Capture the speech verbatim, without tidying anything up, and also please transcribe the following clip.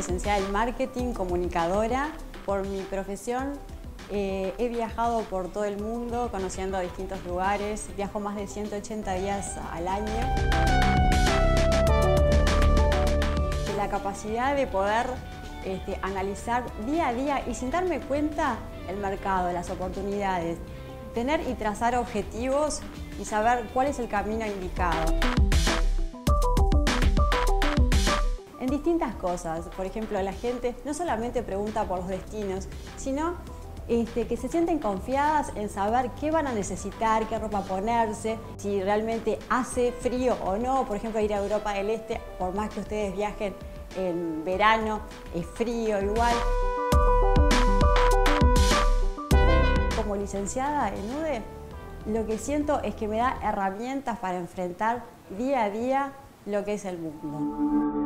licenciada en marketing, comunicadora. Por mi profesión eh, he viajado por todo el mundo conociendo distintos lugares. Viajo más de ciento ochenta días al año. La capacidad de poder este, analizar día a día y sin darme cuenta el mercado, las oportunidades, tener y trazar objetivos y saber cuál es el camino indicado. En distintas cosas, por ejemplo, la gente no solamente pregunta por los destinos, sino este, que se sienten confiadas en saber qué van a necesitar, qué ropa ponerse, si realmente hace frío o no. Por ejemplo, ir a Europa del Este, por más que ustedes viajen en verano, es frío igual. Como licenciada en U D E, lo que siento es que me da herramientas para enfrentar día a día lo que es el mundo.